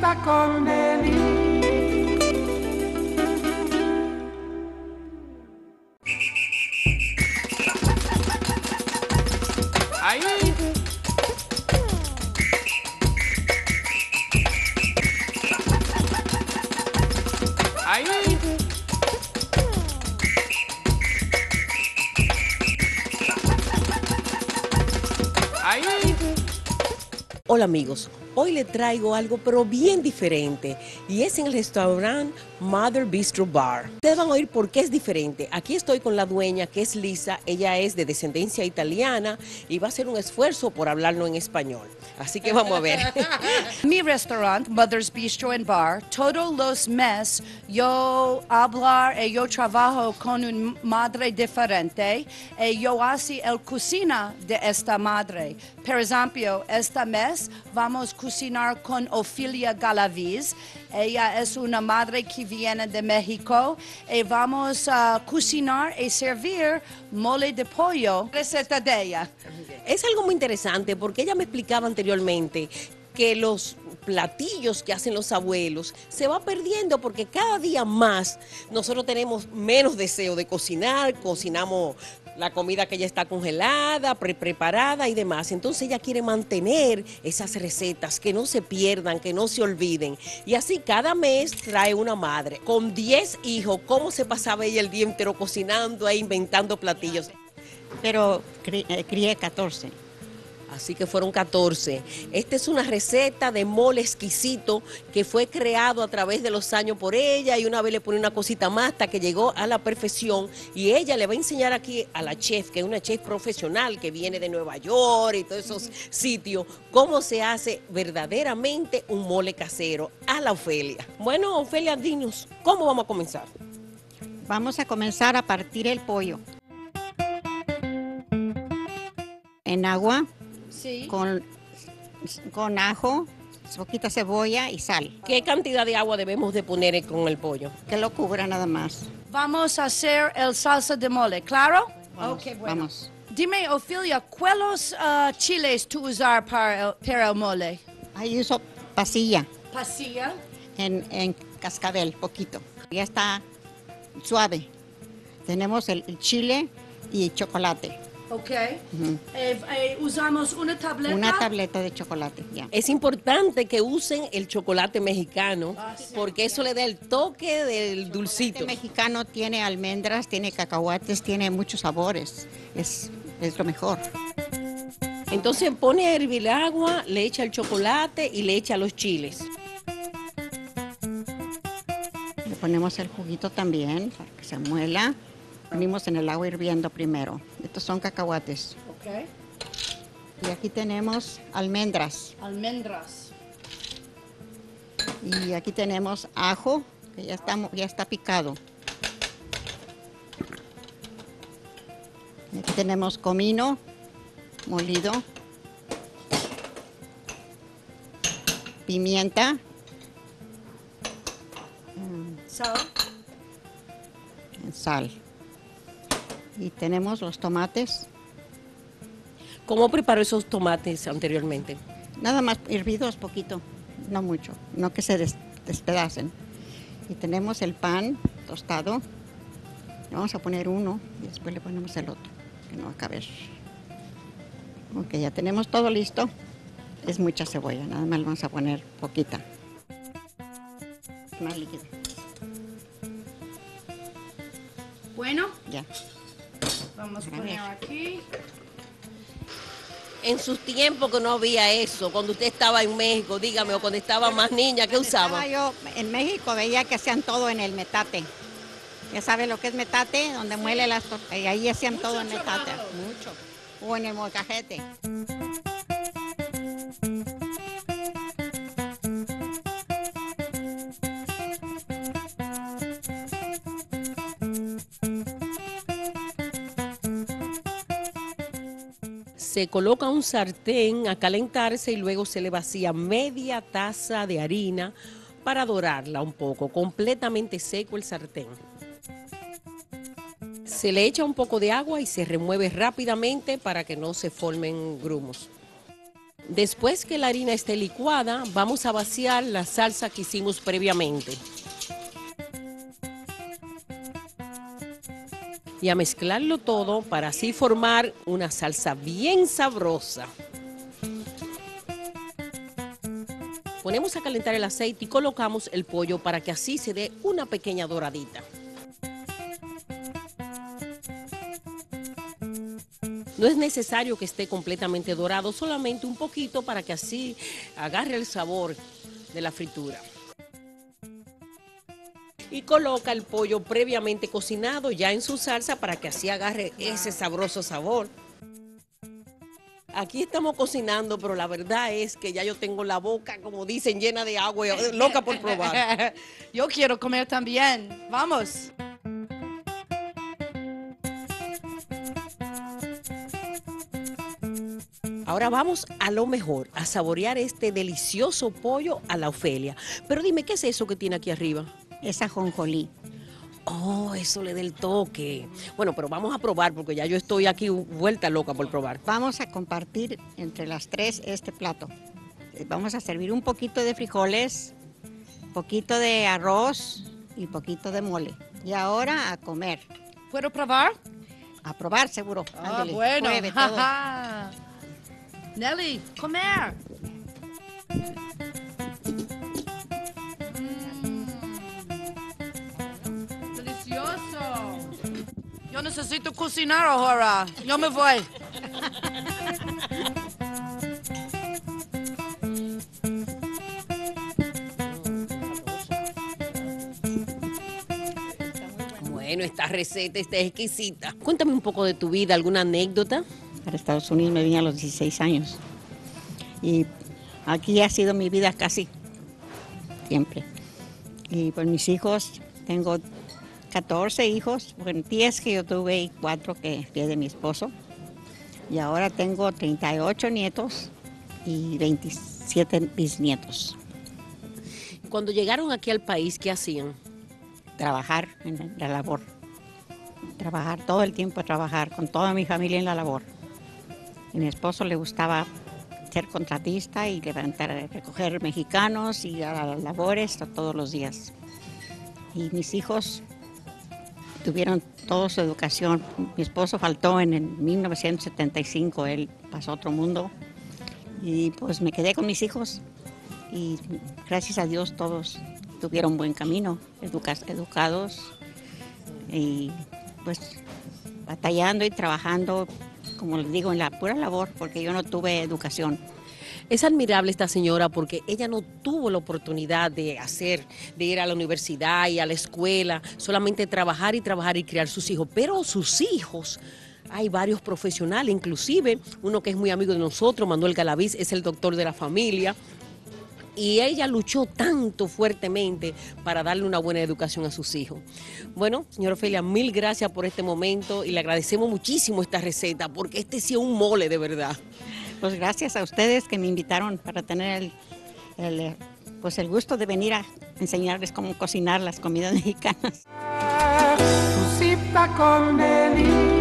Cita con Nelly. Ahí. Ahí. Ahí. Hola amigos, hoy le traigo algo pero bien diferente y es en el restaurante Mother Bistro Bar. Ustedes van a oír por qué es diferente. Aquí estoy con la dueña, que es Lisa. Ella es de descendencia italiana y va a hacer un esfuerzo por hablarlo en español. Así que vamos a ver. Mi restaurante, Mother's Bistro and Bar, todos los meses yo hablar y yo trabajo con una madre diferente y yo hago el cocina de esta madre. Por ejemplo, este mes vamos a cocinar con Ofelia Galaviz. Ella es una madre que viene de México y vamos a cocinar y servir mole de pollo, receta de ella. Es algo muy interesante porque ella me explicaba anteriormente que los platillos que hacen los abuelos se va perdiendo porque cada día más nosotros tenemos menos deseo de cocinar, cocinamos la comida que ya está congelada, preparada y demás. Entonces ella quiere mantener esas recetas, que no se pierdan, que no se olviden. Y así cada mes trae una madre. Con 10 hijos, ¿cómo se pasaba ella el día entero cocinando e inventando platillos? Pero crié 14. Así que fueron 14. Esta es una receta de mole exquisito que fue creado a través de los años por ella y una vez le pone una cosita más hasta que llegó a la perfección y ella le va a enseñar aquí a la chef, que es una chef profesional que viene de Nueva York y todos esos sitios, cómo se hace verdaderamente un mole casero a la Ofelia. Bueno, Ofelia, dinos, ¿cómo vamos a comenzar? Vamos a comenzar a partir el pollo en agua. Sí. Con ajo, poquita cebolla y sal. ¿Qué cantidad de agua debemos de poner con el pollo? Que lo cubra nada más. Vamos a hacer el salsa de mole, ¿claro? Vamos, Ok, bueno. vamos. Dime, Ofelia, ¿cuáles chiles tú usar para el mole? Ahí uso pasilla Pasilla. en cascabel, poquito. Ya está suave. Tenemos el chile y chocolate. Ok. Usamos una tableta. Una tableta de chocolate, ya. Es importante que usen el chocolate mexicano porque eso le da el toque del dulcito. El mexicano tiene almendras, tiene cacahuates, tiene muchos sabores. Es lo mejor. Entonces pone a hervir el agua, le echa el chocolate y le echa los chiles. Le ponemos el juguito también para que se muela. Ponemos en el agua hirviendo primero. Estos son cacahuates. Ok. Y aquí tenemos almendras. Almendras. Y aquí tenemos ajo, que ya está picado. Y aquí tenemos comino molido. Pimienta. Sal. Sal. Y tenemos los tomates. ¿Cómo preparó esos tomates anteriormente? Nada más hervidos poquito, no mucho, no que se despedacen. Y tenemos el pan tostado. Le vamos a poner uno y después le ponemos el otro, que no va a caber. Ok, ya tenemos todo listo. Es mucha cebolla, nada más le vamos a poner poquita. Más líquida. Bueno, Ya. vamos a poner aquí. En sus tiempos que no había eso, cuando usted estaba en México, dígame, o cuando estaba más niña, ¿qué usaba? Yo en México veía que hacían todo en el metate. Ya sabe lo que es metate, donde muele las tortillas. Y ahí hacían Mucho todo en metate. trabajo. Mucho. O en el molcajete. Se coloca un sartén a calentarse y luego se le vacía media taza de harina para dorarla un poco, completamente seco el sartén. Se le echa un poco de agua y se remueve rápidamente para que no se formen grumos. Después que la harina esté licuada, vamos a vaciar la salsa que hicimos previamente. Y a mezclarlo todo para así formar una salsa bien sabrosa. Ponemos a calentar el aceite y colocamos el pollo para que así se dé una pequeña doradita. No es necesario que esté completamente dorado, solamente un poquito para que así agarre el sabor de la fritura. Y coloca el pollo previamente cocinado ya en su salsa para que así agarre ese sabroso sabor. Aquí estamos cocinando, pero la verdad es que ya yo tengo la boca, como dicen, llena de agua, loca por probar. Yo quiero comer también. Vamos. Ahora vamos a lo mejor, a saborear este delicioso pollo a la Ofelia. Pero dime, ¿qué es eso que tiene aquí arriba? Es ajonjolí. Oh, eso le da el toque. Bueno, pero vamos a probar porque ya yo estoy aquí vuelta loca por probar. Vamos a compartir entre las tres este plato. Vamos a servir un poquito de frijoles, poquito de arroz y poquito de mole. Y ahora a comer. ¿Puedo probar? A probar seguro. Ah, Ándele, bueno. pruebe todo. Nelly, comer. Delicioso. Yo necesito cocinar ahora. Yo me voy. Bueno, esta receta está exquisita. Cuéntame un poco de tu vida, alguna anécdota. Para Estados Unidos me vine a los 16 años. Y aquí ha sido mi vida casi siempre. Y pues mis hijos, tengo 14 hijos, bueno, 10 que yo tuve y 4 que fui de mi esposo. Y ahora tengo 38 nietos y 27 bisnietos. Cuando llegaron aquí al país, ¿qué hacían? Trabajar en la labor. Trabajar todo el tiempo, trabajar con toda mi familia en la labor. A mi esposo le gustaba ser contratista y recoger mexicanos y a las labores todos los días. Y mis hijos tuvieron toda su educación. Mi esposo faltó en el 1975, él pasó a otro mundo. Y pues me quedé con mis hijos y gracias a Dios todos tuvieron buen camino, educados y pues batallando y trabajando, como les digo, en la pura labor, porque yo no tuve educación. Es admirable esta señora porque ella no tuvo la oportunidad de ir a la universidad y a la escuela, solamente trabajar y criar sus hijos, pero sus hijos, hay varios profesionales, inclusive uno que es muy amigo de nosotros, Manuel Galaviz, es el doctor de la familia. Y ella luchó tanto fuertemente para darle una buena educación a sus hijos. Bueno, señora Ofelia, mil gracias por este momento y le agradecemos muchísimo esta receta porque este sí es un mole de verdad. Pues gracias a ustedes que me invitaron para tener el gusto de venir a enseñarles cómo cocinar las comidas mexicanas. Cita Con Nelly.